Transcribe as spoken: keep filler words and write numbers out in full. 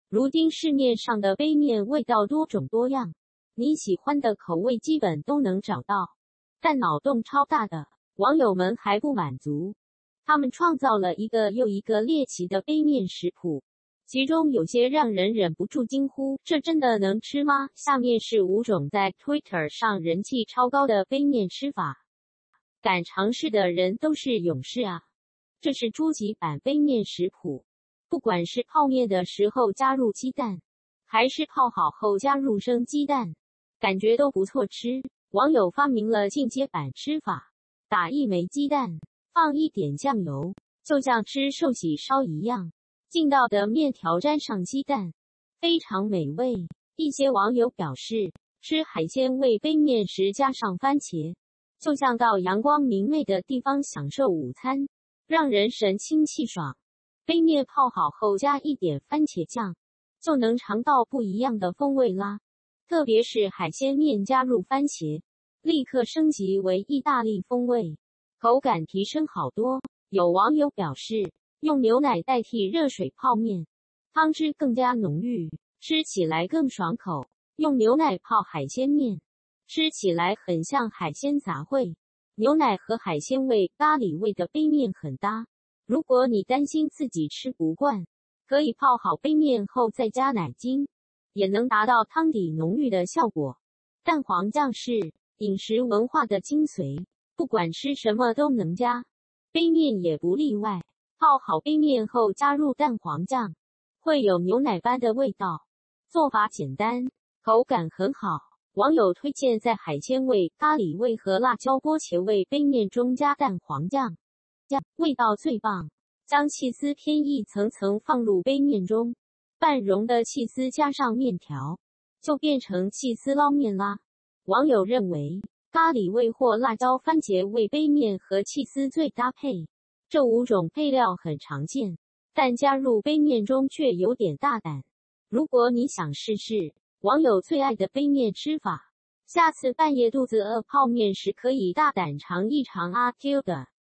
如今市面上的杯面味道多种多样，你喜欢的口味基本都能找到。但脑洞超大的网友们还不满足，他们创造了一个又一个猎奇的杯面食谱，其中有些让人忍不住惊呼：这真的能吃吗？下面是五种在 Twitter 上人气超高的杯面吃法，敢尝试的人都是勇士啊！这是初级版杯面食谱，不管是泡面的时候加入鸡蛋，还是泡好后加入生鸡蛋，感觉都不错吃。网友发明了进阶版吃法，打一枚鸡蛋，放一点酱油，就像吃寿喜烧一样，劲道的面条沾上鸡蛋，非常美味。一些网友表示，吃海鲜味杯面时加上番茄，就像到阳光明媚的地方享受午餐，让人神清气爽。杯面泡好后加一点番茄酱，就能尝到不一样的风味啦。特别是海鲜面加入番茄，立刻升级为意大利风味，口感提升好多。有网友表示，用牛奶代替热水泡面，汤汁更加浓郁，吃起来更爽口。用牛奶泡海鲜面，吃起来很像海鲜杂烩。牛奶和海鲜味、咖喱味的杯面很搭。如果你担心自己吃不惯，可以泡好杯面后再加奶精，也能达到汤底浓郁的效果。蛋黄酱是饮食文化的精髓，不管吃什么都能加，杯面也不例外。泡好杯面后加入蛋黄酱，会有牛奶般的味道。做法简单，口感很好。网友推荐在海鲜味、咖喱味和辣椒波茄味杯面中加蛋黄酱，酱味道最棒。将起司片一层层放入杯面中，半溶的起司加上面条，就变成起司捞面啦。网友认为，咖喱味或辣椒番茄味杯面和起司最搭配。这五种配料很常见，但加入杯面中却有点大胆。如果你想试试网友最爱的杯面吃法，下次半夜肚子饿泡面时可以大胆尝一尝阿 Q 的